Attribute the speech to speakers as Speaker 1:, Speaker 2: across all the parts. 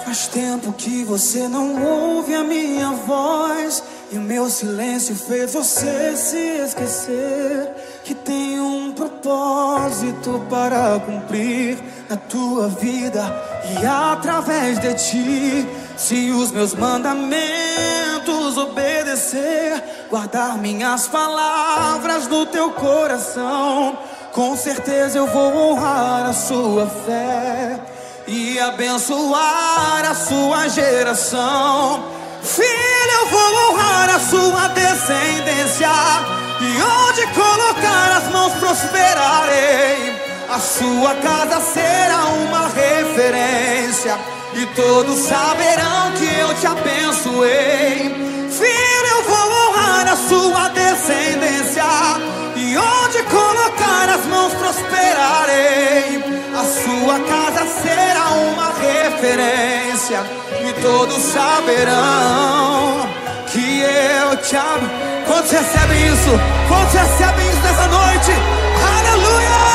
Speaker 1: Faz tempo que você não ouve a minha voz, e o meu silêncio fez você se esquecer que tem um propósito para cumprir na tua vida e através de ti. Se os meus mandamentos obedecer, guardar minhas palavras no teu coração, com certeza eu vou honrar a sua fé e abençoar a sua geração. Filho, eu vou honrar a sua descendência, e onde colocar as mãos prosperarei. A sua casa será uma referência, e todos saberão que eu te abençoei. Filho, eu vou honrar a sua descendência, e onde colocar as mãos prosperarei. A sua casa será uma referência, e todos saberão que eu te amo. Quantos recebem isso? Quantos recebem isso nessa noite? Aleluia!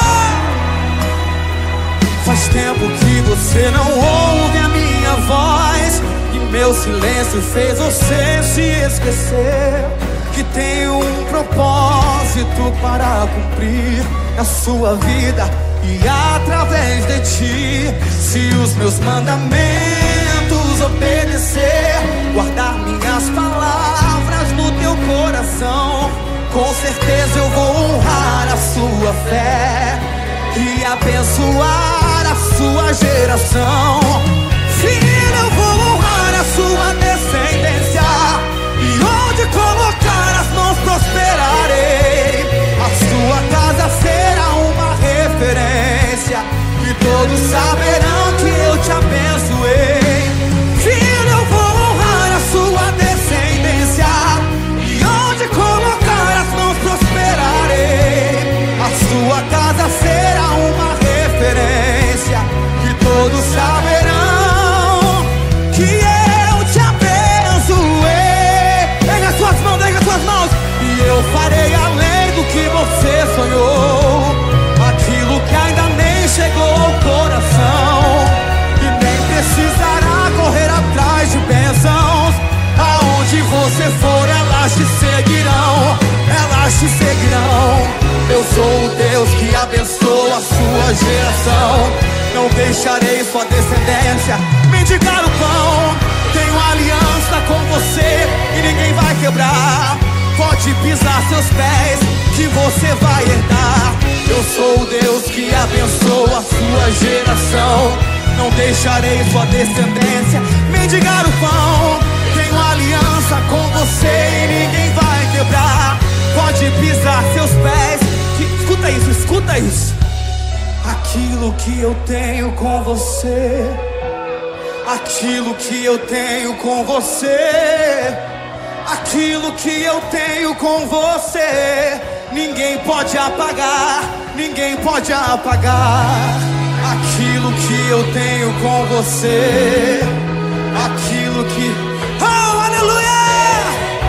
Speaker 1: Faz tempo que você não ouve a minha voz, e meu silêncio fez você se esquecer que tem um propósito para cumprir na sua vida e através de ti. Se os meus mandamentos obedecer, guardar minhas palavras no teu coração, com certeza eu vou honrar a sua fé e abençoar a sua geração. Filho, eu vou honrar a sua descendência, e onde colocar as mãos prosperarei. A sua casa será uma referência, e todos saberão que eu te abençoei. Filho, eu vou honrar a sua descendência, e onde colocar as mãos prosperarei. A sua casa será uma referência, e todos saberão que eu te abençoei. Ergue as suas mãos, ergue as suas mãos. E eu farei além do que você sonhou, aquilo que ainda nem chegou ao coração, e nem precisará correr atrás de bênçãos. Aonde você for, elas te seguirão, elas te seguirão. Eu sou o Deus que abençoa a sua geração. Não deixarei sua descendência mendigar o pão. Tenho aliança com você e ninguém vai quebrar. Pode pisar seus pés que você vai herdar. Eu sou o Deus que abençoa a sua geração. Não deixarei sua descendência mendigar o pão. Tenho aliança com você e ninguém vai quebrar. Pode pisar seus pés. Escuta isso, escuta isso. Aquilo que eu tenho com você, aquilo que eu tenho com você, aquilo que eu tenho com você, ninguém pode apagar, ninguém pode apagar. Aquilo que eu tenho com você, aquilo que... Oh, aleluia!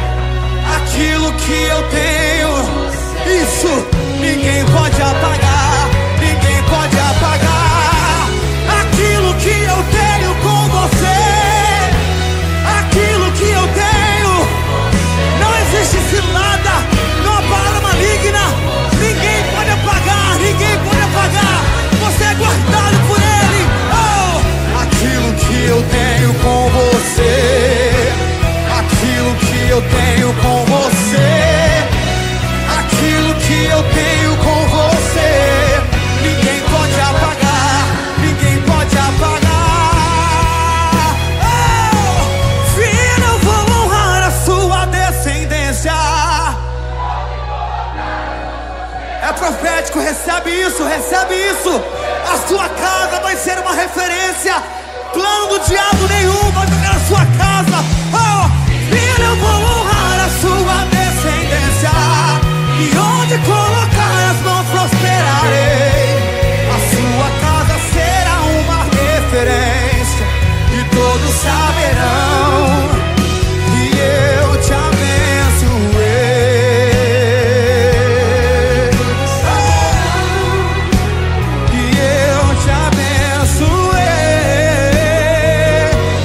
Speaker 1: Aquilo que eu tenho, isso, ninguém pode apagar, ninguém pode apagar. Aquilo que eu tenho com você, aquilo que eu tenho, não existe cilada, não há palavra maligna. Ninguém pode apagar, ninguém pode apagar. Você é guardado por Ele. Oh! Aquilo que eu tenho com você, aquilo que eu tenho com você, aquilo que eu tenho com você, ninguém pode apagar, ninguém pode apagar. Oh! Filho, eu vou honrar a sua descendência. É profético, recebe isso, recebe isso. A sua casa vai ser uma referência. Plano do diabo nenhum vai tocar na sua casa. Oh! Filho, eu vou honrar a sua descendência, e onde colocar as mãos prosperarei. A sua casa será uma referência, e todos saberão que eu te abençoei. Que eu te abençoei.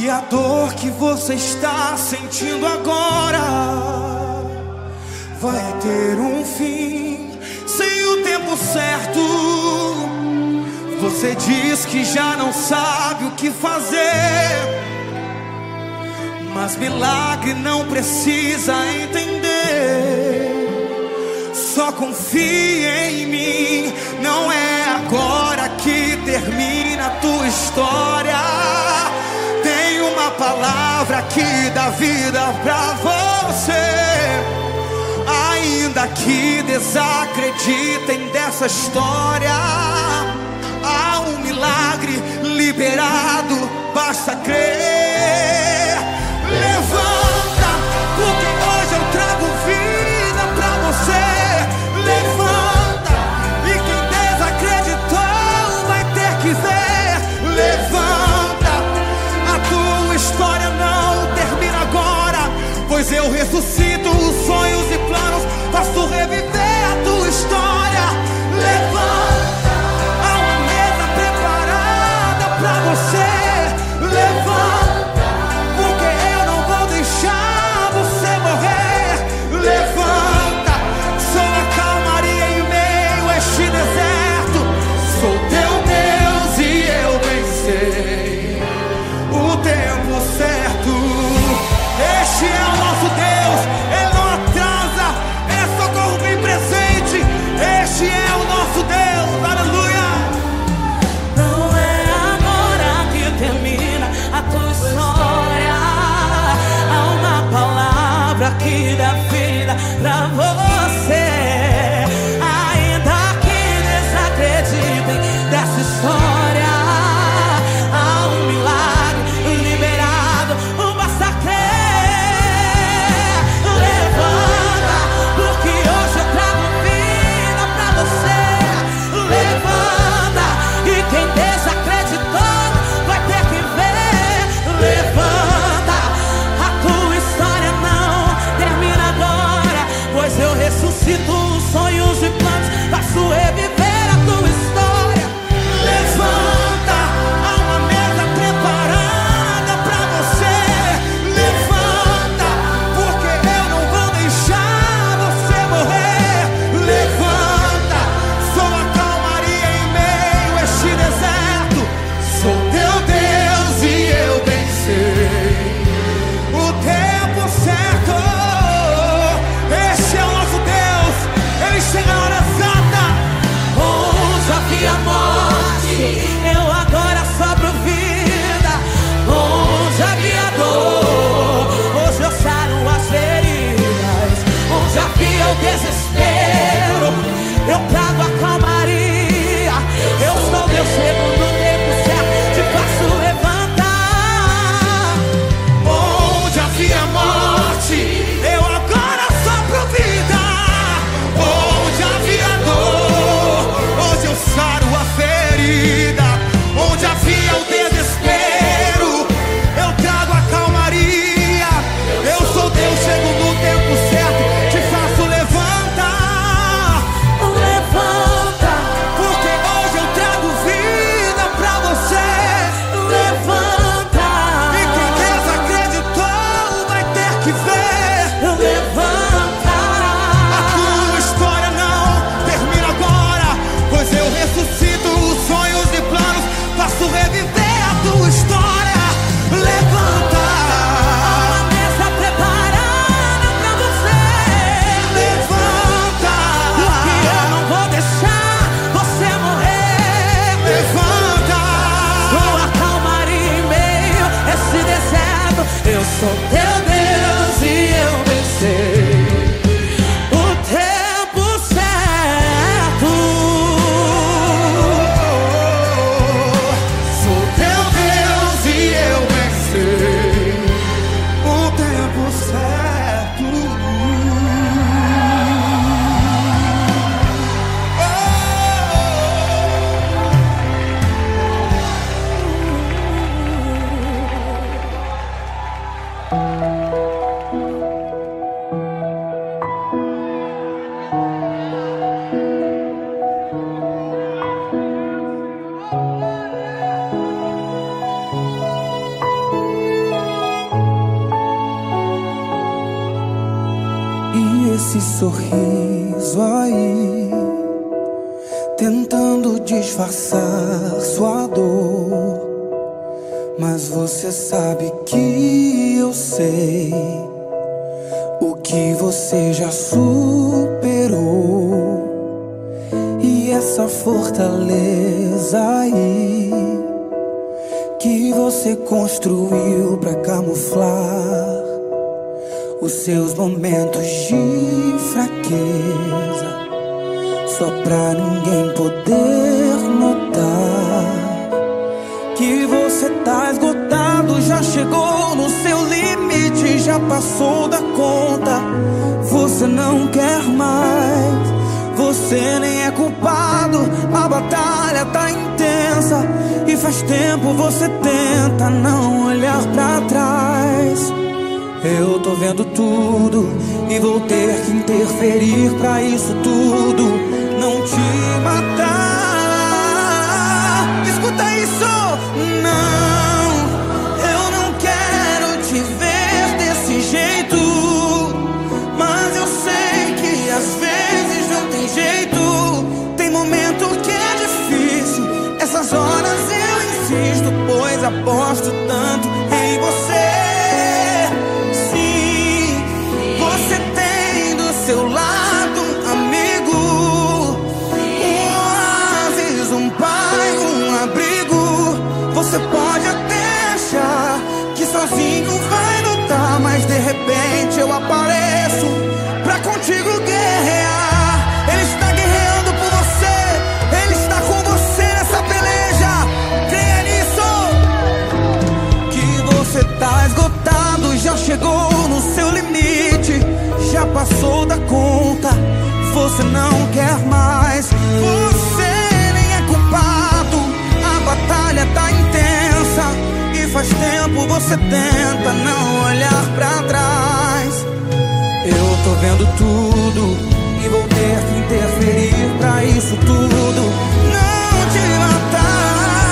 Speaker 1: E a dor que você está sentindo agora vai ter um fim, sem o tempo certo. Você diz que já não sabe o que fazer, mas milagre não precisa entender. Só confia em mim, não é agora que termina a tua história. Tem uma palavra que dá vida pra você. Ainda que desacreditem dessa história, há um milagre liberado, basta crer. Levanta, porque hoje eu trago vida pra você. Levanta, e quem desacreditou vai ter que ver. Levanta, a tua história não termina agora, pois eu ressuscito os sonhos e planos, faço reviver a tua história. Levanta, há uma mesa preparada pra você. Levanta, porque eu não vou deixar você morrer. Levanta, sou a calmaria em meio a este deserto. Sou teu Deus e eu venci o tempo certo. Este é o nosso Deus, Ele não atrasa, é socorro bem presente. Este é o nosso Deus, aleluia.
Speaker 2: Não é agora que termina a tua história. Há uma palavra que dá vida pra você. Ainda que desacreditem dessa história, há um milagre liberado, basta crer. Levanta, porque hoje eu trago vida pra você. Levanta, e quem desacreditou vai ter que ver. Levanta, a tua história não termina agora, pois eu ressuscito os
Speaker 1: E esse sorriso aí, tentando disfarçar sua dor. Mas você sabe que eu sei o que você já superou. E essa fortaleza aí que você construiu pra camuflar os seus momentos de fraqueza, só pra ninguém poder notar que você tá esgotado, já chegou no seu limite, já passou da conta. Você não quer mais, você nem é culpado. A batalha tá intensa e faz tempo você tenta não olhar pra trás. Eu tô vendo tudo e vou ter que interferir pra isso tudo não te matar. Escuta isso! Não, eu não quero te ver desse jeito, mas eu sei que às vezes não tem jeito. Tem momento que é difícil, essas horas eu insisto, pois aposto tanto em você. Seu lado, amigo, um oásis, um pai, um abrigo. Você pode até achar que sozinho vai lutar, mas de repente eu apareço pra contigo guerrear. Ele está guerreando por você, ele está com você nessa peleja. Creia nisso, que você tá esgotado, já chegou no seu limite, já passou da conta, você não quer mais. Você nem é culpado, a batalha tá intensa e faz tempo você tenta não olhar pra trás. Eu tô vendo tudo e vou ter que interferir pra isso tudo não te matar.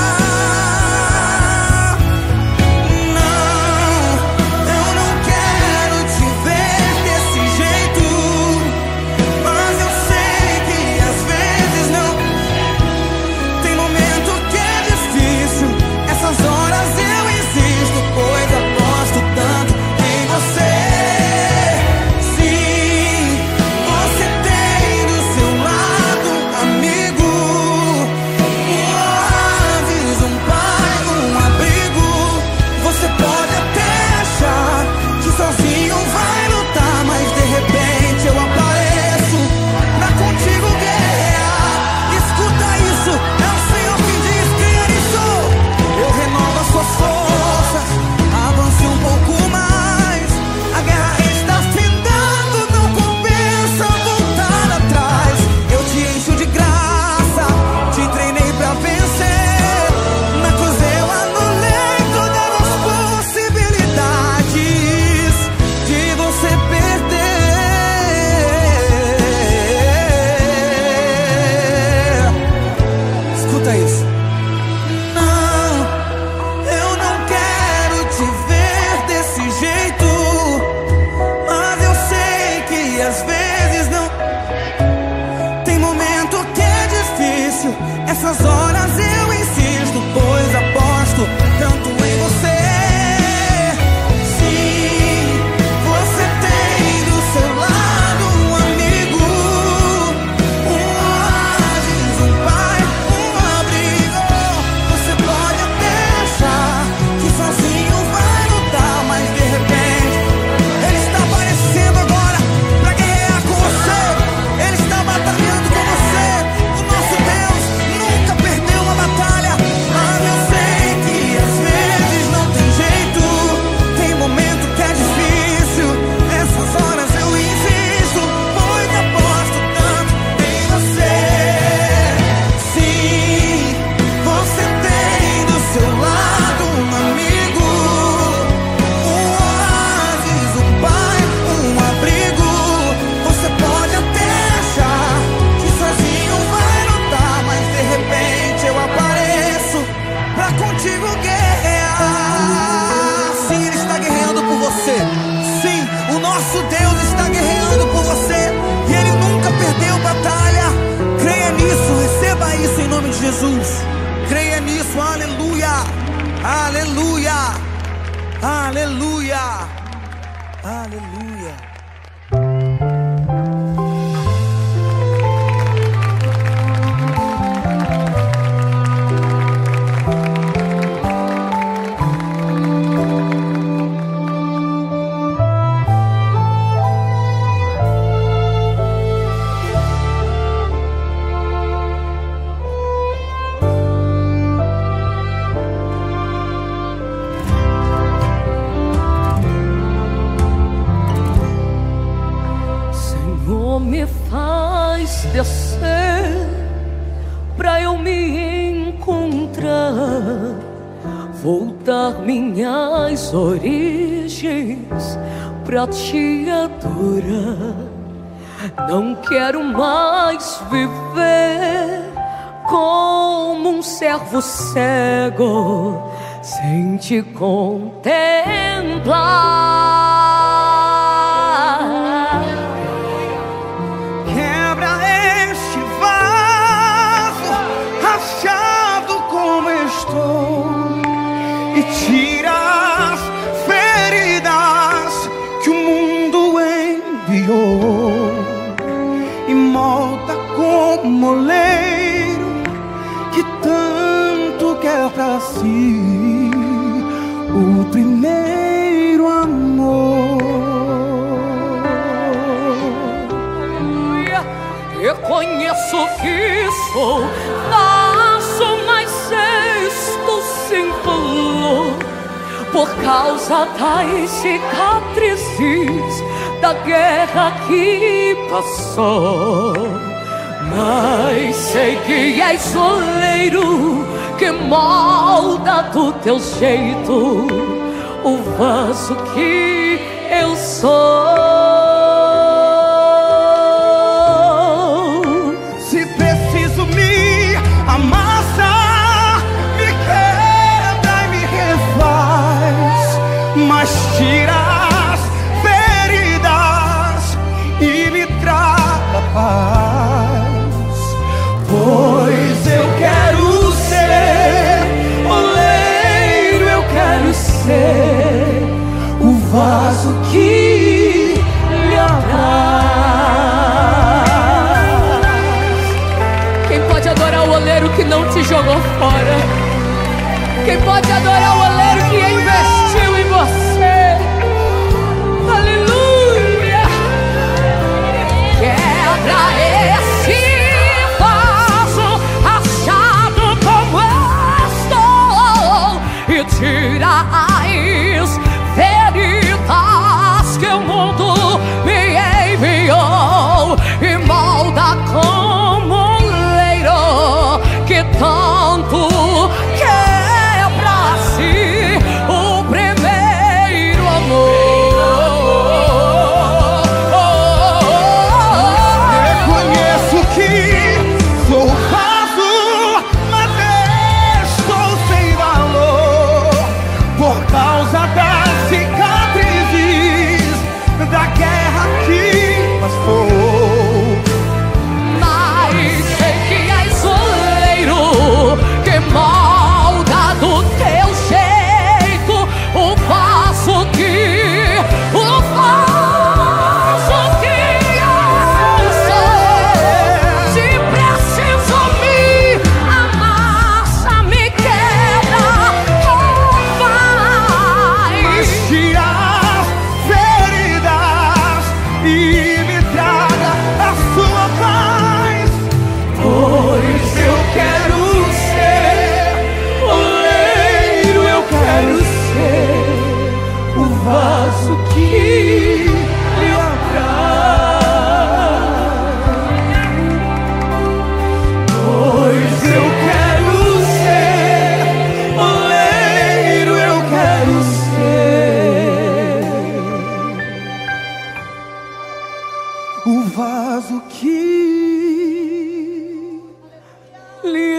Speaker 1: Essas horas eu insisto, pois aposto tanto em você. Sim, você tem do seu lado um amigo, um oásis, um pai, um abrigo. Você pode até achar que sozinho vai lutar, mas de repente ele está aparecendo agora pra guerrear com você. Ele está batalhando com você. O nosso Deus nunca perdeu. Jesus. Creia nisso, aleluia, aleluia, aleluia, aleluia.
Speaker 2: Me faz descer pra eu me encontrar, voltar minhas origens pra te adorar. Não quero mais viver como um servo cego sem te contemplar.
Speaker 1: E tira as feridas que o mundo enviou, e molda como moleiro que tanto quer pra si o primeiro amor.
Speaker 2: Reconheço que sou vaso, mas estou sem valor por causa das cicatrizes da guerra que passou. Mas sei que és oleiro que molda do teu jeito o vaso que eu sou.
Speaker 1: Se preciso me amassar, me quebra e me refaz, mas tira as feridas e me traga paz. Pois eu quero ser oleiro, eu quero ser o vaso que lhe apraz.
Speaker 2: Quem pode adorar o oleiro que não te jogou fora? Quem pode adorar o oleiro que investiu em você? Aleluia! Quebra esse vaso achado como estou e tira as feridas que o mundo me enviou, e molda como um leiro que tanto quer pra si o primeiro amor.
Speaker 1: Reconheço que sou vaso, mas estou sem valor por causa das cicatrizes da guerra que passou.
Speaker 2: Mas sei que és oleiro que molda do teu jeito o vaso que eu sou. Se preciso me amassa, me quebra,
Speaker 1: Mas tira as feridas e me traga a sua paz. Pois eu quero ser oleiro, eu quero ser o vaso que lhe apraz. Pois eu quero ser oleiro, eu quero ser o vaso que lhe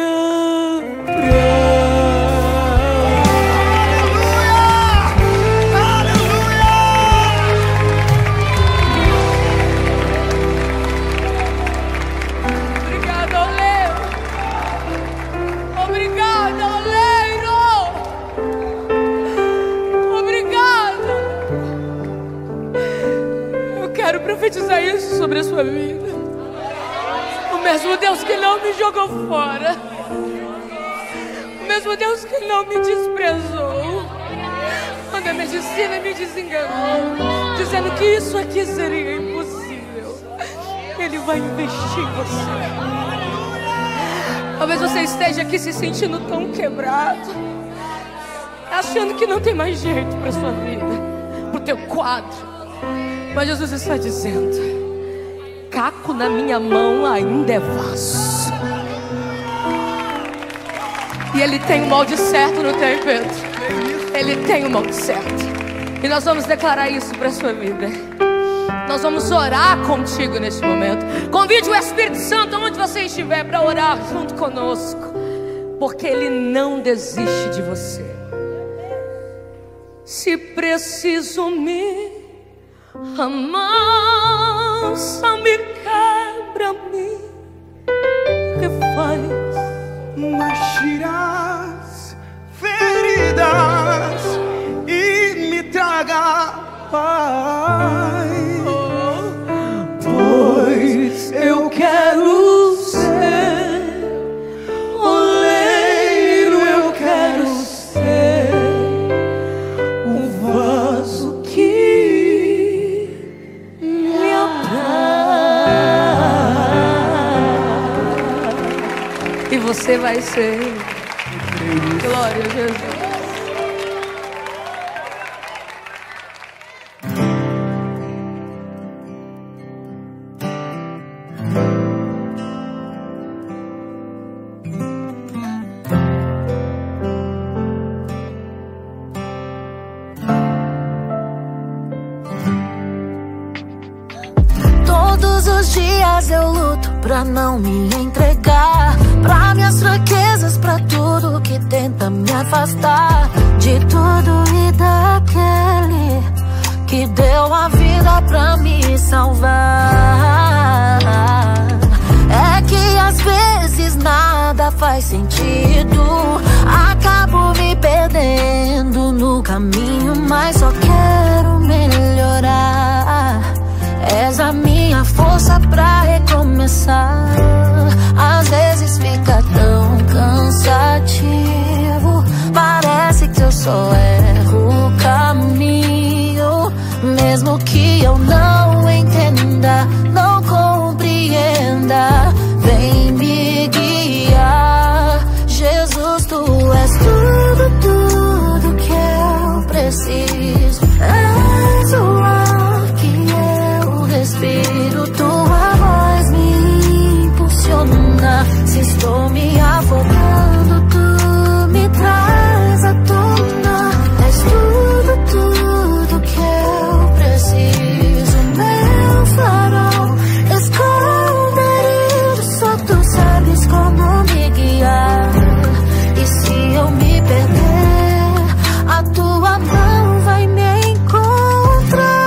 Speaker 2: Obrigado, oleiro. profetizar isso sobre a sua vida. O mesmo Deus que não me jogou fora, o mesmo Deus que não me desprezou quando a medicina me desenganou, dizendo que isso aqui seria impossível, Ele vai investir em você. Talvez você esteja aqui se sentindo tão quebrado, achando que não tem mais jeito para sua vida, para o teu quadro. Mas Jesus está dizendo: caco na minha mão ainda é vaso. E Ele tem o molde certo no teu encontro. Ele tem o molde certo. E nós vamos declarar isso para a sua vida. Nós vamos orar contigo neste momento. Convide o Espírito Santo onde você estiver para orar junto conosco, porque Ele não desiste de você. Se preciso me amassa-me, quebra-me, refaz,
Speaker 1: mas tira as feridas e me traga paz. Pois eu quero ser oleiro, eu quero ser um vaso que lhe apraz.
Speaker 2: e você vai ser. Glória a Jesus.
Speaker 3: Todos os dias eu luto pra não me entregar, pra minhas fraquezas, pra tudo que tenta me afastar de tudo e daquele que deu a vida pra me salvar. É que às vezes nada faz sentido, acabo me perdendo no caminho, mas só quero melhorar. És a minha força pra recomeçar. Às vezes fica tão cansativo, parece que eu só erro o caminho. Mesmo que eu não entenda, não compreenda, vem me guiar. Jesus, tu és tudo, tudo que eu preciso. És o ar que eu respiro, tua voz me impulsiona. Se estou me afogando, tu me traz à tona. És tudo, tudo que eu preciso. Meu farol escondido, só tu sabes como me guiar. E se eu me perder, a tua mão vai me encontrar.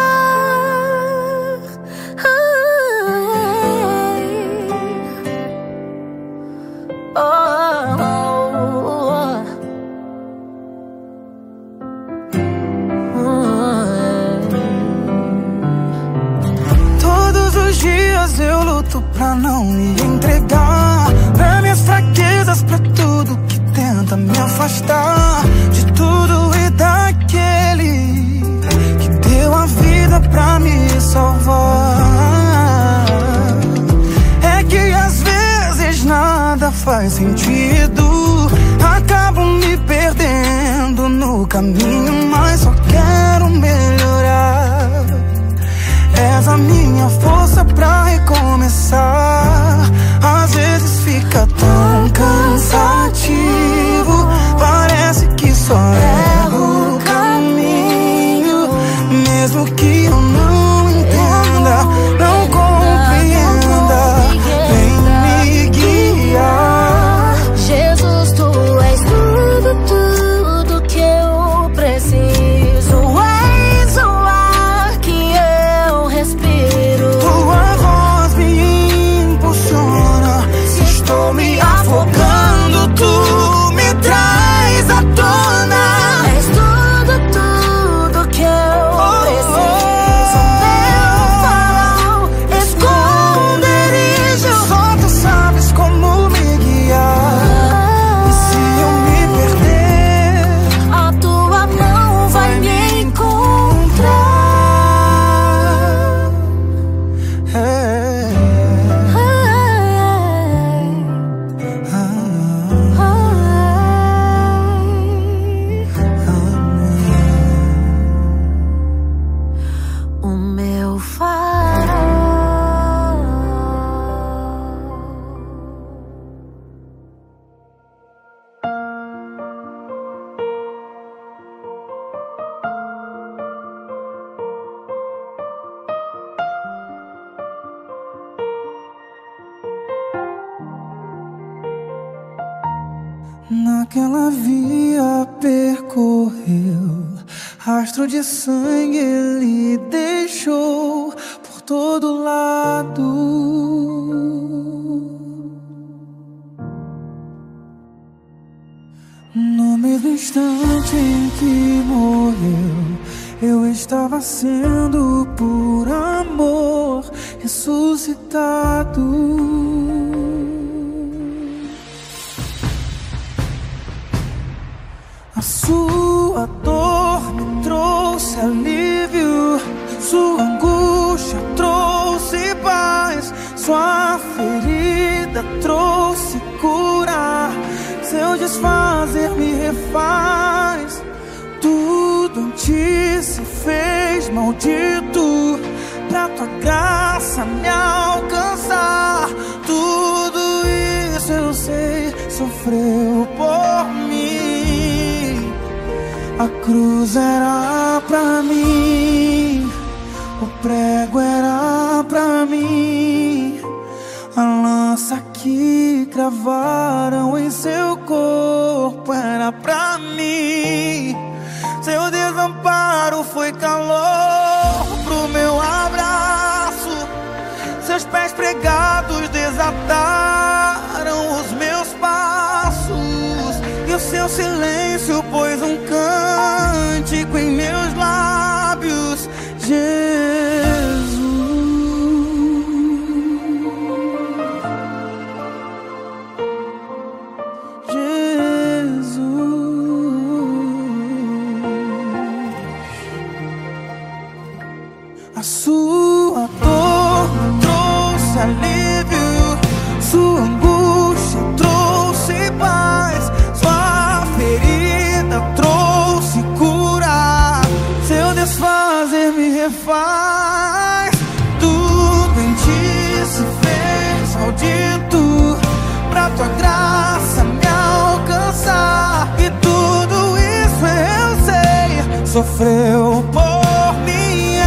Speaker 1: Todos os dias eu luto pra não me entregar, pra minhas fraquezas, pra tudo que tenta me afastar de tudo e daquele que deu a vida pra me salvar. É que às vezes nada faz sentido, acabo me perdendo no caminho, mas só quero melhorar. És a minha força pra recomeçar. Às vezes fica tão cansativo, parece que só erro o caminho. Mesmo que eu não entenda, não compreenda, vem me guiar.
Speaker 3: Jesus, tu és tudo, tudo que eu preciso.
Speaker 1: Naquela via percorreu, rastro de sangue ele deixou por todo lado. No mesmo instante em que morreu, eu estava sendo por amor ressuscitado. A sua dor me trouxe alívio, sua angústia trouxe paz, sua ferida trouxe cura, seu desfazer me refaz. Tudo em ti se fez maldito, pra tua graça me alcançar. Tudo isso eu sei, sofreu por mim. A cruz era pra mim, o prego era pra mim, a lança que cravaram em seu corpo era pra mim. Seu desamparo foi calor pro meu abraço, seus pés pregados desataram os meus passos, e o seu silêncio pôs um cântico em meus lábios. Jesus, Jesus. A sua dor me trouxe alívio, sua angústia trouxe paz, sua ferida trouxe cura, seu desfazer me refaz. Tudo em ti se fez maldito, pra tua graça me alcançar. E tudo isso eu sei, sofreu por mim.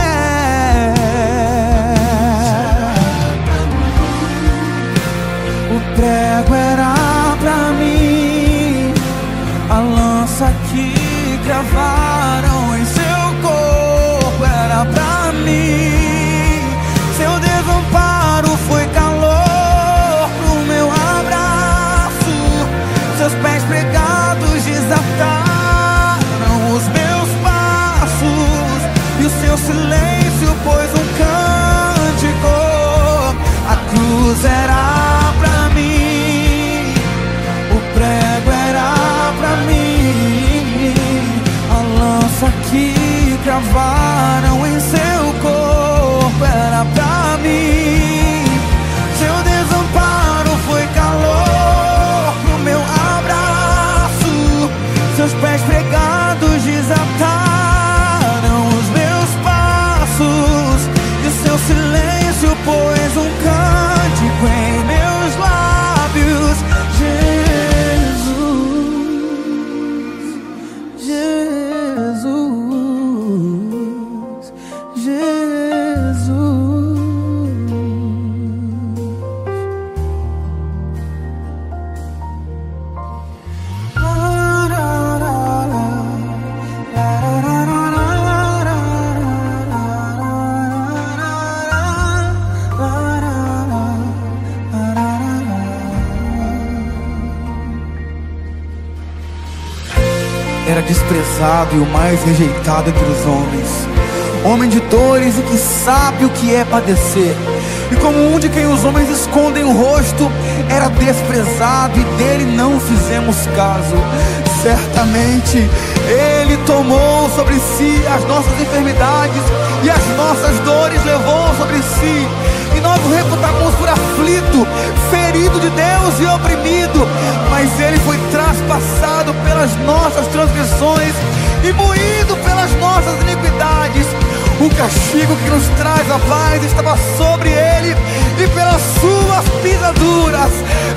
Speaker 1: O prego era pra mim, a lança que cravaram em seu corpo era pra mim. Seu desamparo foi calor pro meu abraço, seus pés pregados desataram os meus passos, e o seu silêncio pôs um cântico. A cruz era pra mim, o prego era pra mim, a lança que cravaram em seu corpo era pra mim. Seu desamparo foi calor pro meu abraço, seus pés pregados desataram os meus passos, e o seu silêncio pôs um cântico em meus lábios. Jesus, Jesus, Jesus. Era desprezado e o mais rejeitado entre os homens, homem de dores e que sabe o que é padecer. E como um de quem os homens escondem o rosto, era desprezado e dele não fizemos caso. Certamente ele tomou sobre si as nossas enfermidades e as nossas dores levou sobre si. E nós o reputamos por aflito, ferido de Deus e oprimido. Mas ele foi traspassado pelas nossas transgressões e moído pelas nossas iniquidades. O castigo que nos traz a paz estava sobre ele, e pelas suas pisaduras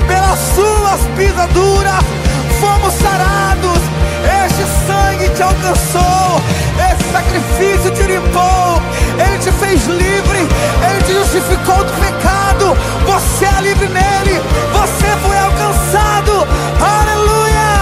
Speaker 1: fomos sarados. Este sangue te alcançou, esse sacrifício te limpou, ele te fez livre, ele te justificou do pecado. Você é livre nele, você foi alcançado. Aleluia!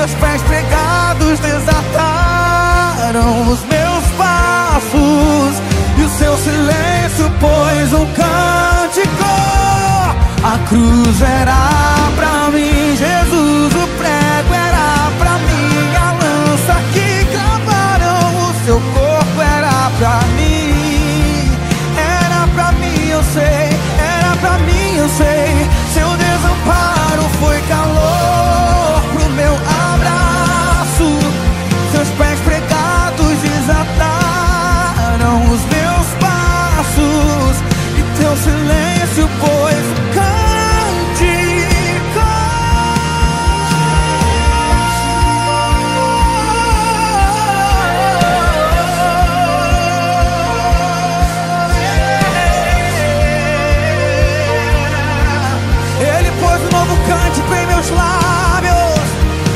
Speaker 1: seus pés pregados desataram os meus passos, e o seu silêncio pôs um cântico. A cruz era pra mim, Jesus, o prego era pra mim, a lança que cravaram o seu corpo era pra mim. Era pra mim, eu sei, era pra mim, eu sei. Seu desamparo foi calor pro meu abraço, seus pés pregados desataram os meus passos, e teu silêncio pôs um cântico. Ele pôs um novo cântico em meus lábios.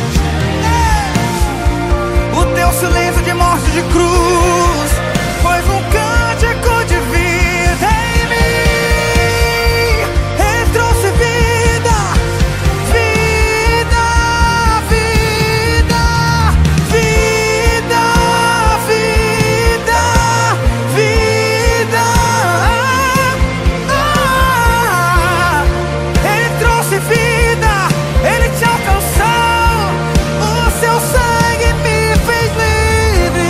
Speaker 1: O teu silêncio de morte de cruz pôs um cântico de vida em mim. Ele trouxe vida, vida, vida, vida, vida, vida. Ele trouxe vida, ele te alcançou, o seu sangue me fez livre.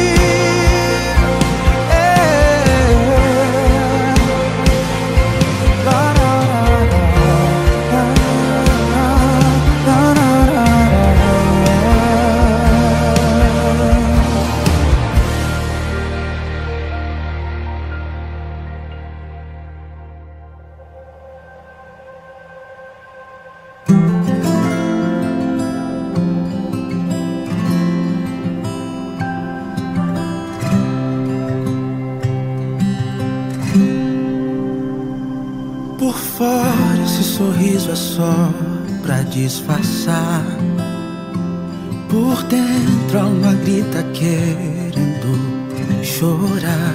Speaker 4: Por fora esse sorriso é só pra disfarçar, por dentro a alma grita querendo chorar.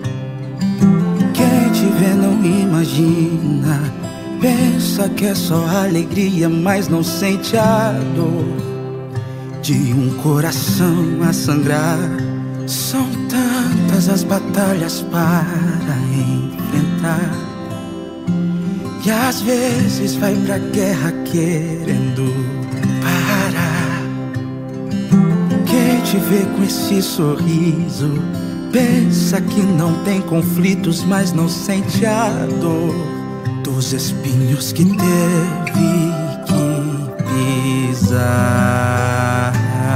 Speaker 4: Quem te vê não imagina, pensa que é só alegria, mas não sente a dor de um coração a sangrar. São tantas as batalhas para enfrentar, e às vezes vai pra guerra querendo parar. Quem te vê com esse sorriso pensa que não tem conflitos, mas não sente a dor dos espinhos que teve que pisar.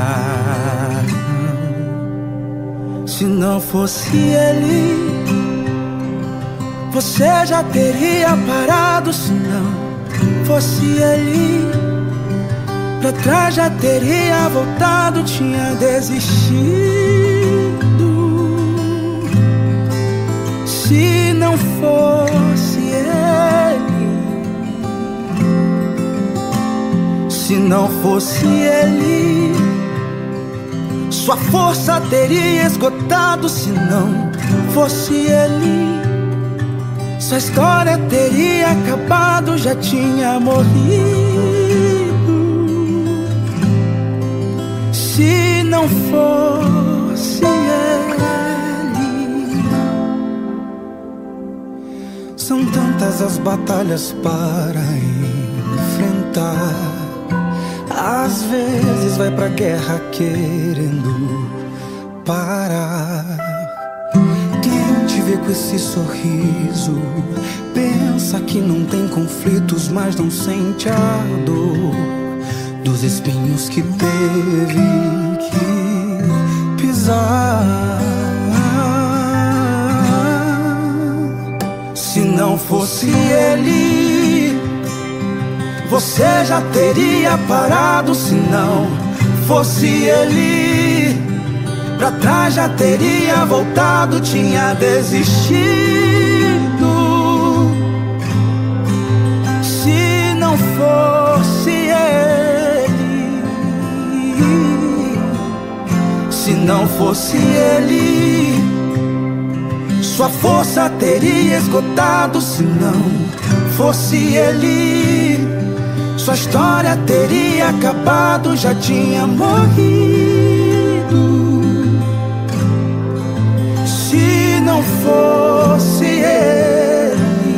Speaker 4: Se não fosse ele, você já teria parado. Se não fosse ele, pra trás já teria voltado, tinha desistido. Se não fosse ele, se não fosse ele, sua força teria esgotado. Se não fosse ele, sua história teria acabado, já tinha morrido. Se não fosse ele. São tantas as batalhas para enfrentar, às vezes vai pra guerra querendo parar. Quem te vê com esse sorriso pensa que não tem conflitos, mas não sente a dor dos espinhos que teve que pisar. Se não fosse ele, você já teria parado. Se não fosse ele, pra trás já teria voltado, tinha desistido. Se não fosse ele, se não fosse ele, sua força teria esgotado. Se não fosse ele, sua história teria acabado, já tinha morrido. Se não fosse ele.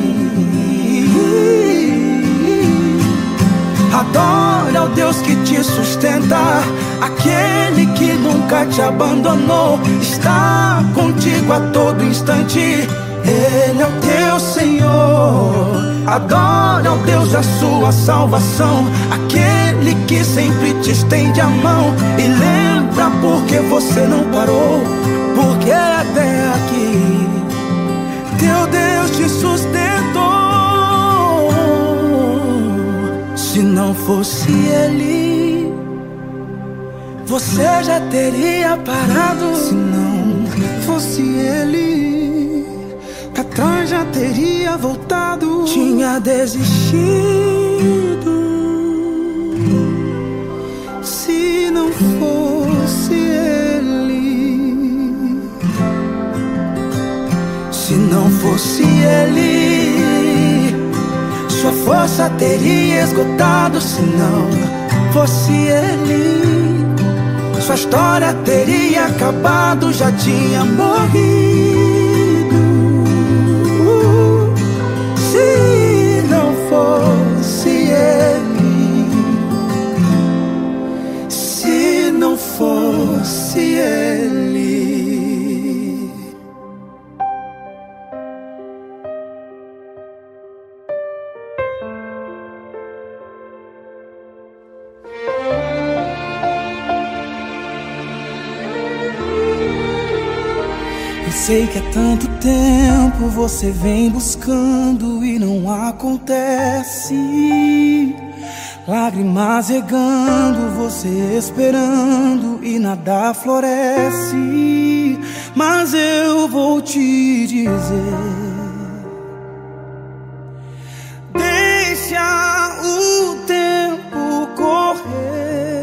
Speaker 4: Adore ao Deus que te sustenta, aquele que nunca te abandonou, está contigo a todo instante. Ele é o teu Senhor. Adore ao Deus da sua salvação, aquele que sempre te estende a mão. E lembra porque você não parou, porque até aqui teu Deus te sustentou. Se não fosse Ele, você já teria parado. Se não fosse Ele, pra trás já teria voltado, tinha desistido. Se não fosse Ele, se não fosse Ele, sua força teria esgotado. Se não fosse Ele, sua história teria acabado, já tinha morrido. Se não fosse Ele, se não fosse Ele. Sei que há tanto tempo você vem buscando e não acontece. Lágrimas regando, você esperando e nada floresce. Mas eu vou te dizer, deixa o tempo correr.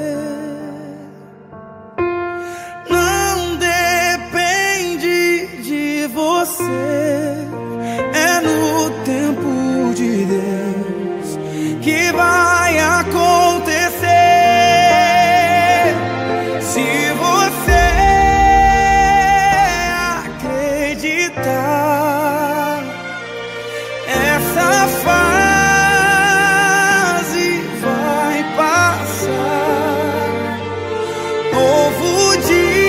Speaker 4: É no tempo de Deus que vai acontecer. Se você acreditar, essa fase vai passar. Novo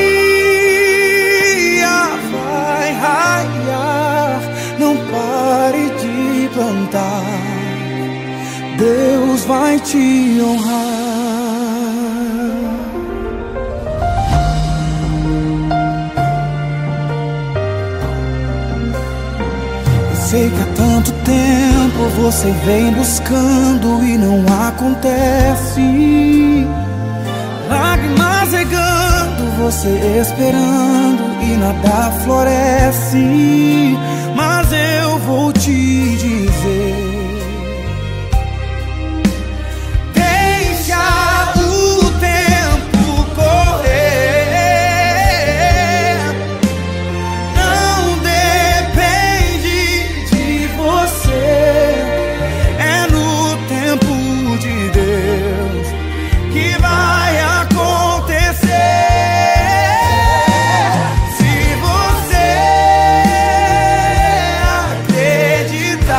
Speaker 4: dia vai raiar, não pare de plantar, Deus vai te honrar. Eu sei que há tanto tempo você vem buscando e não acontece. Lágrimas regando, você esperando e nada floresce. Mas eu vou te dizer, deixa o tempo correr. Não depende de você, é no tempo de Deus que vai acontecer. Se você acreditar,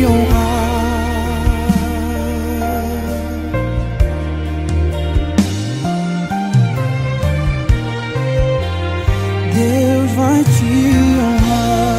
Speaker 4: honrar. Deus vai te honrar.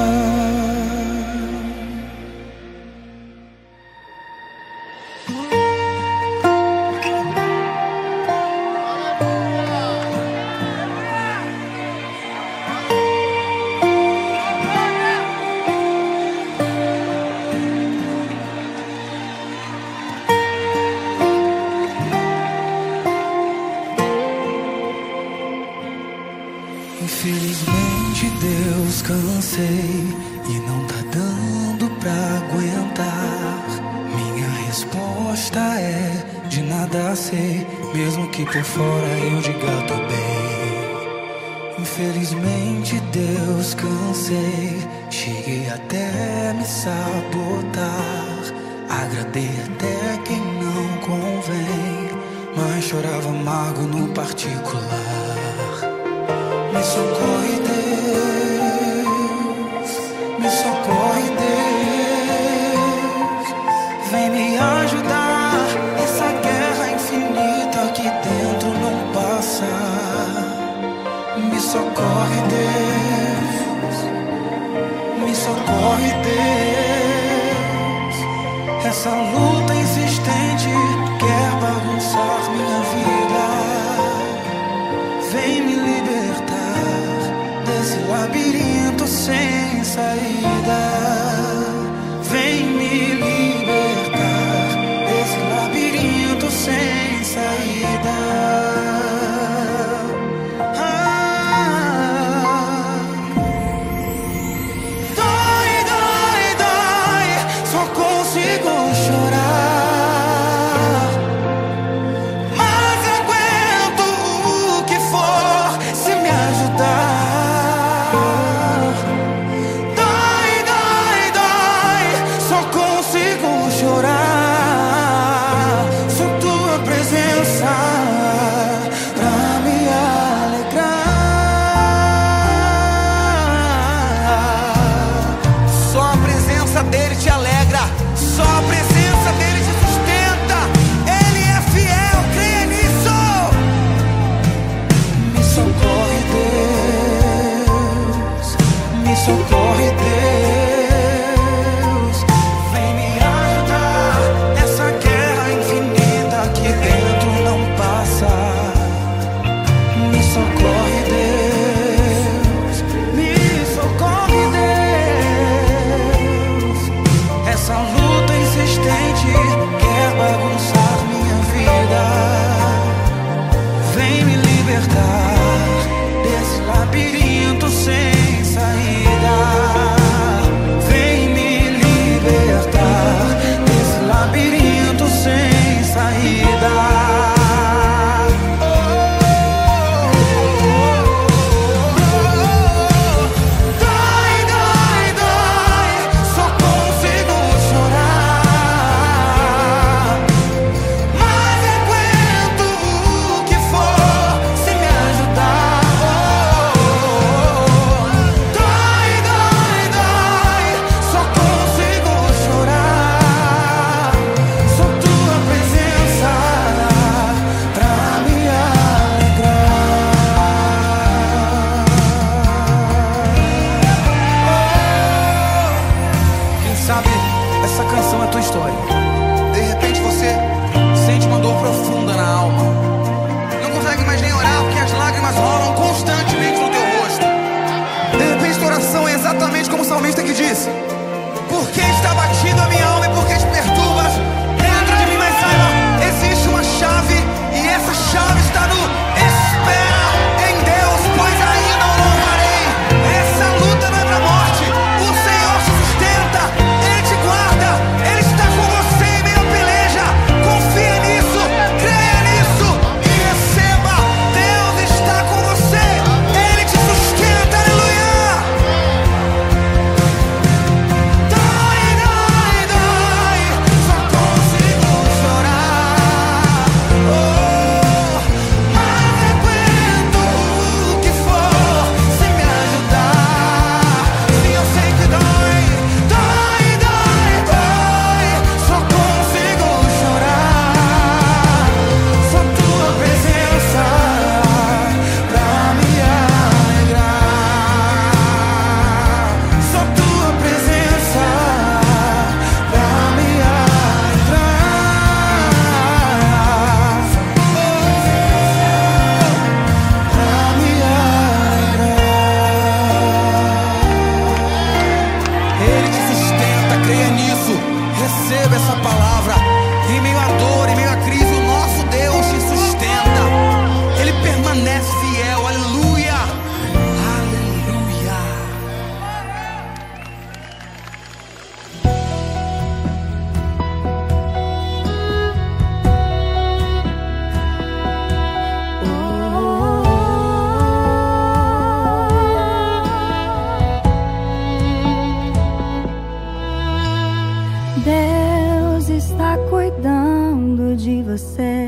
Speaker 4: Infelizmente, Deus, cansei e não tá dando pra aguentar. Minha resposta é: de nada sei, mesmo que por fora eu diga tô bem. Infelizmente, Deus, cansei, cheguei até me sabotar. Agradei até quem não convém, mas chorava amargo no particular. Me socorre, Deus, me socorre, Deus, vem me ajudar. Essa guerra infinita aqui dentro não passa. Me socorre, Deus, me socorre, Deus. Essa luta insistente quer bagunçar minha vida. Vem me libertar desse labirinto sem saída. Vem me libertar desse labirinto sem saída. Dói, dói, dói, só consigo chorar. Mas aguento o que for se me ajudar. Dói, dói, dói, só consigo chorar. Só tua presença pra me alegrar.
Speaker 1: Só a presença dele te alegra, só a presença dele te sustenta. Ele é fiel, creia nisso.
Speaker 4: Me socorre, Deus, me socorre, Deus, vem me ajudar. Essa guerra infinita aqui dentro não passa. Me socorre, Deus, me socorre, Deus. Essa luta insistente quer bagunçar minha vida. Vem me libertar desse labirinto sem saída. Vem me libertar desse labirinto sem saída. Dói, dói, dói, só consigo chorar. Mas aguento o que for se me ajudar. Dói, dói, dói, só consigo chorar. Só tua presença pra me alegrar. Quem sabe essa canção é a tua história.
Speaker 1: De repente você sente uma dor profunda na alma. Não consegue mais nem orar porque as lágrimas rolam constantemente no teu rosto. De repente tua oração é exatamente como o salmista que disse: por que está batido a minha alma e por que te perturbas dentro de mim? Mas saiba, existe uma chave e essa chave está no espera em Deus, pois ainda o louvarei. Essa luta não é pra morte, o Senhor te sustenta, Ele te guarda, Ele está com você em meio à peleja. Confia nisso, creia nisso e receba. Deus está com você, Ele te sustenta, aleluia. Dói, dói, dói, receba essa palavra. Em meio à dor, em meio à crise, o nosso Deus te sustenta. Ele permanece fiel. Aleluia. Aleluia.
Speaker 3: Deus está cuidando de você.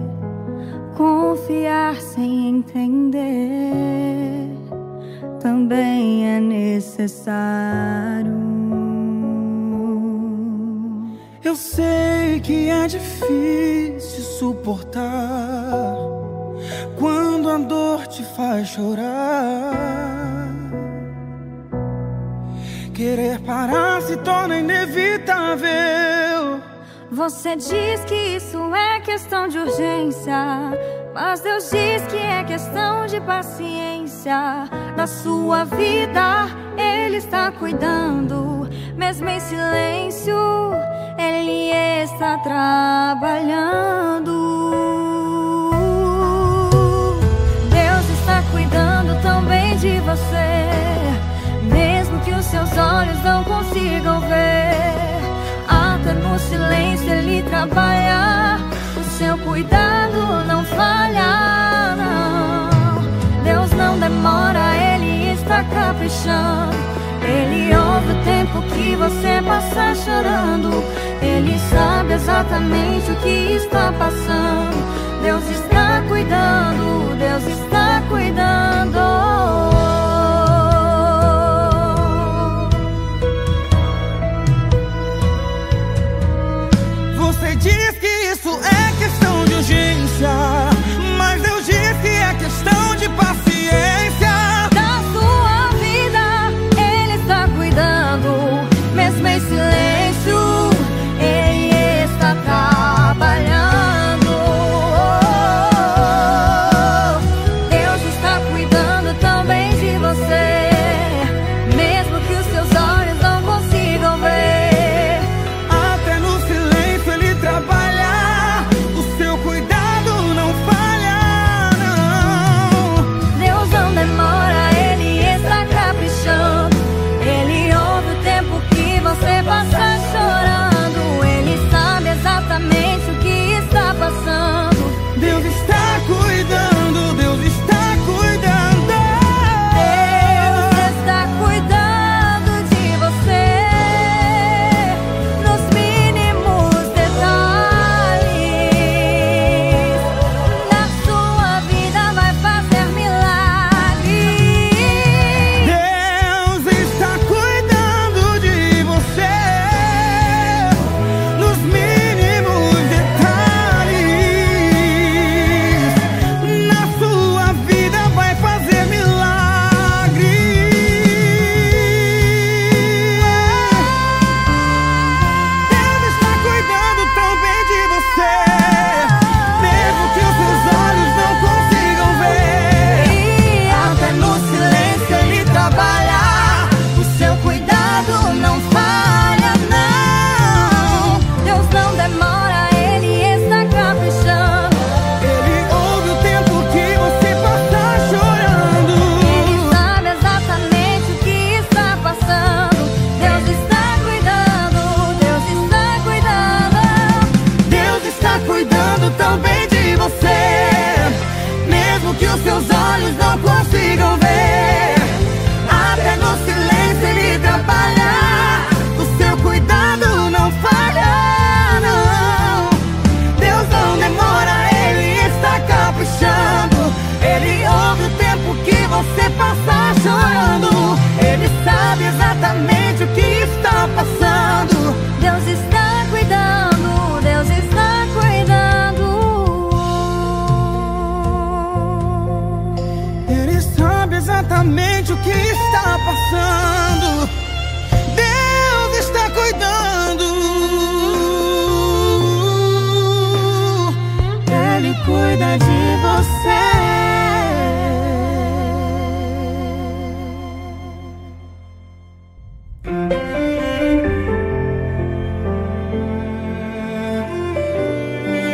Speaker 3: Confiar sem entender também é necessário.
Speaker 4: Eu sei que é difícil suportar quando a dor te faz chorar. Querer parar se torna inevitável.
Speaker 3: Você diz que isso é questão de urgência, mas Deus diz que é questão de paciência. Da sua vida Ele está cuidando, mesmo em silêncio Ele está trabalhando. Deus está cuidando também de você, mesmo que os seus olhos não consigam ver. Até no silêncio Ele trabalha, o seu cuidado não falha, não. Deus não demora, Ele está caprichando. Ele ouve o tempo que você passa chorando. Ele sabe exatamente o que está passando. Deus está cuidando, Deus está cuidando.
Speaker 4: Você diz que isso é questão de urgência, mas Deus diz que é questão de paciência.
Speaker 3: Da sua vida Ele está cuidando, mesmo em silêncio Ele está trabalhando. Deus está cuidando também de você, mesmo que os seus olhos não consigam ver.
Speaker 4: Até no silêncio Ele trabalha,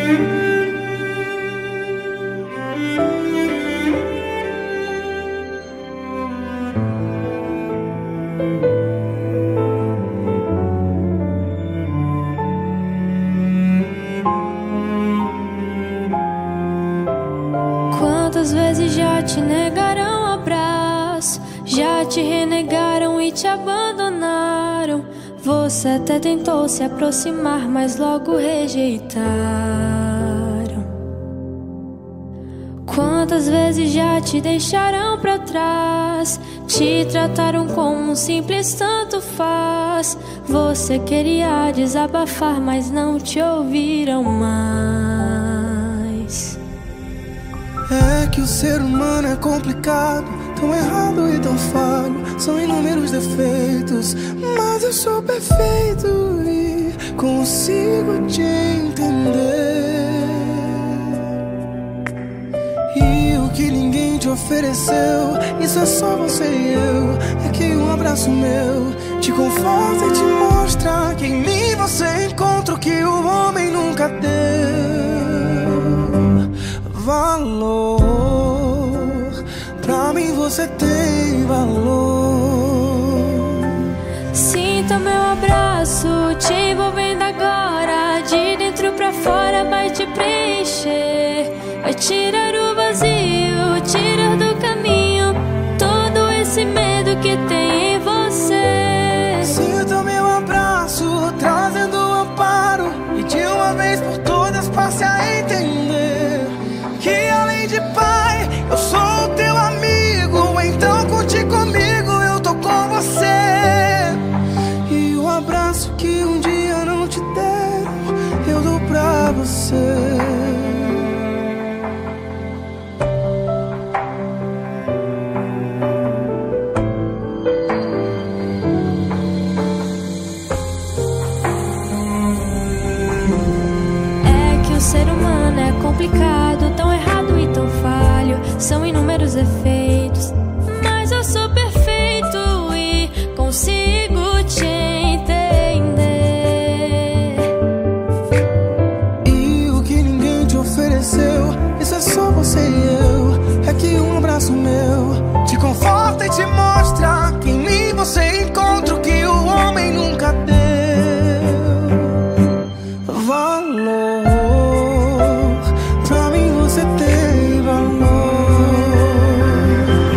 Speaker 5: Quantas vezes já te negaram abraço, já te renegaram e te abandonaram. Você até tentou se aproximar, mas logo rejeitaram. Quantas vezes já te deixaram pra trás, te trataram como um simples tanto faz. Você queria desabafar, mas não te ouviram mais.
Speaker 4: É que o ser humano é complicado, tão errado e tão falho. São inúmeros defeitos, mas eu sou perfeito e consigo te entender. E o que ninguém te ofereceu, isso é só você e eu. É que um abraço meu te conforta e te mostra que em mim você encontra o que o homem nunca deu. Valor, pra mim você tem valor.
Speaker 5: Sinta meu abraço te envolvendo agora, de dentro pra fora vai te preencher, vai tirar o vazio, tirar do caminho todo esse medo que tem em você.
Speaker 4: Sinta meu abraço trazendo amparo, e de uma vez por todas passe a entender que além de pai, eu sou o teu amigo. Então conte comigo, eu tô com você. E o abraço que um dia não te deram, eu dou pra você.
Speaker 5: É que o ser humano é complicado, tão errado e tão falho. São inúmeros defeitos, mas eu sou perfeito e consigo te entender.
Speaker 4: E o que ninguém te ofereceu, isso é só você e eu. É que um abraço meu te conforta e te mostra que em mim você encontra o que o homem nunca deu. Valor, pra mim você tem valor.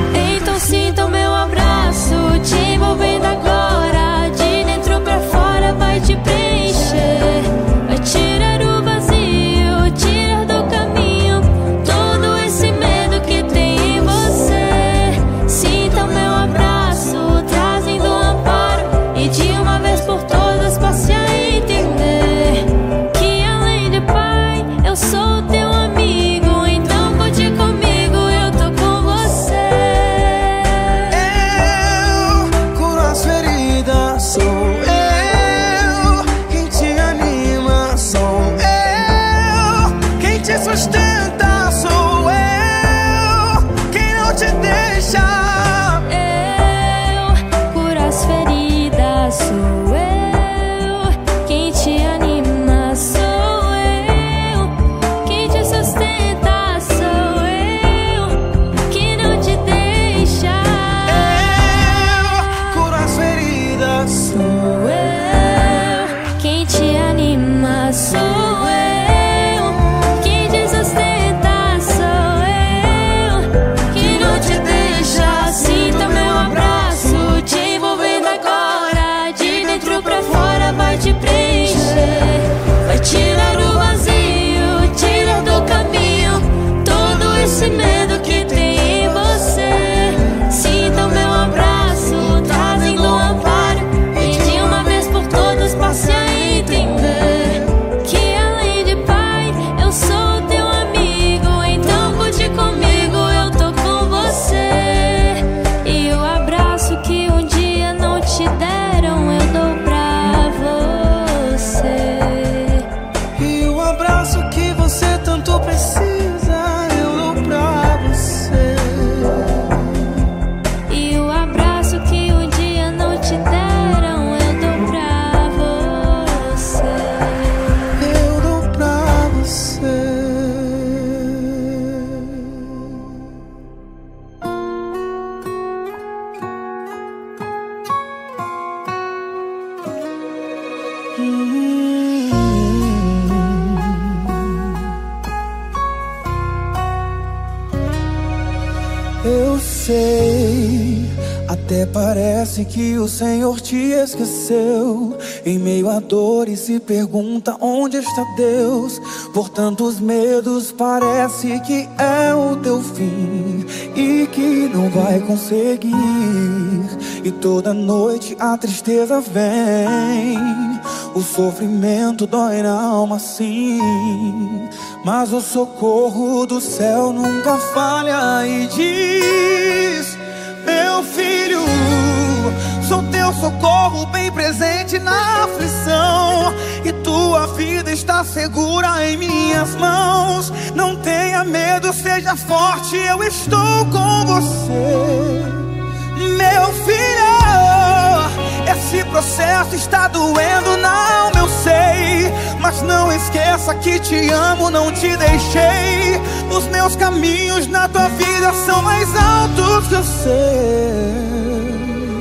Speaker 4: Até parece que o Senhor te esqueceu. Em meio a dores se pergunta onde está Deus. Por tantos medos parece que é o teu fim e que não vai conseguir. E toda noite a tristeza vem, o sofrimento dói na alma sim. Mas o socorro do céu nunca falha e diz: meu filho, sou teu socorro bem presente na aflição, e tua vida está segura em minhas mãos. Não tenha medo, seja forte, eu estou com você. Meu filho, esse processo está doendo na alma, eu sei, mas não esqueça que te amo, não te deixei. Os meus caminhos na tua vida são mais altos que eu sei,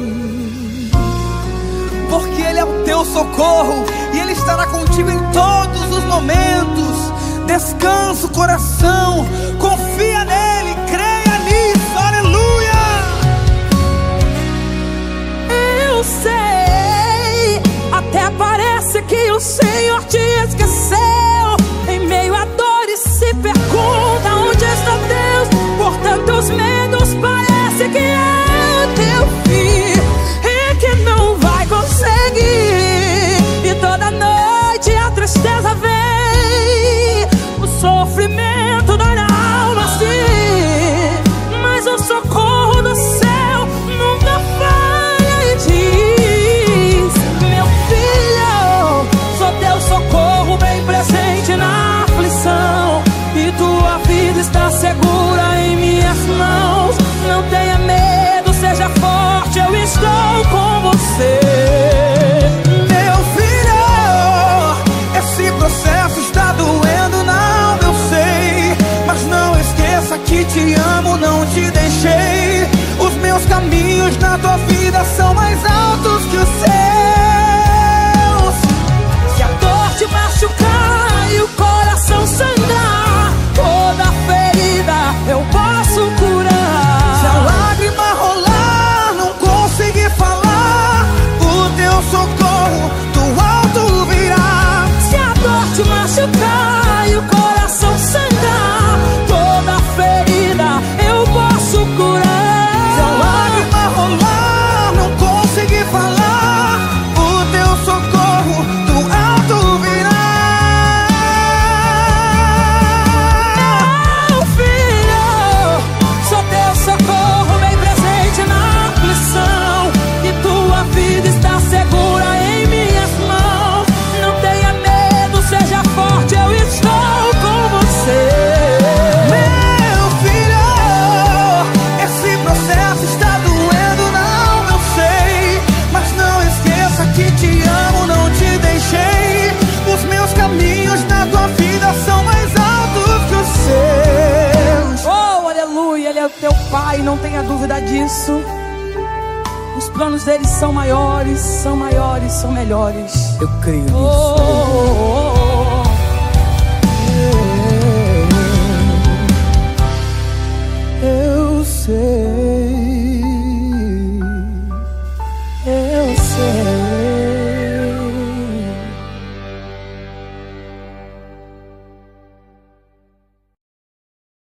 Speaker 4: porque Ele é o teu socorro e Ele estará contigo em todos os momentos. Descansa o coração, confia nele, creia nisso, aleluia.
Speaker 3: Eu sei, até parece que o Senhor te esqueceu. Em meio a dores se pergunta onde está Deus. Por tantos medos parece que é o teu fim e que não vai conseguir. E toda noite a tristeza vem, o sofrimento dói na alma sim. Mas o socorro do céu nunca falha e diz: meu filho, sou teu socorro bem presente na aflição, e tua vida está segura em minhas mãos. Não tenha medo, seja forte, eu estou com você.
Speaker 4: Meu filho, esse processo está doendo na alma, eu sei, mas não esqueça que te amo, não te deixei. Os meus caminhos na tua vida são mais altos que os seus.
Speaker 3: Se a dor te machucar e o coração sangrar, toda ferida eu posso curar.
Speaker 4: Se a lágrima rolar, não conseguir falar, o teu socorro do alto virá.
Speaker 3: Se a dor te machucar e o coração sangrar, toda ferida eu posso curar.
Speaker 4: Se a lágrima rolar, não conseguir falar, o teu socorro do alto virá.
Speaker 3: Meu filho, sou teu socorro bem presente na aflição, e tua vida está segura em minhas mãos. Não tenha medo, seja forte, eu estou com você.
Speaker 4: Meu filho, esse processo está doendo na alma, eu sei, mas não esqueça que te amo, não te deixei. Os meus caminhos na tua vida são mais altos que os seus.
Speaker 3: Oh, aleluia, Ele é o teu Pai, não tenha dúvida disso. Os planos dele são maiores, são melhores.
Speaker 4: Eu creio nisso.
Speaker 3: Oh, oh, oh.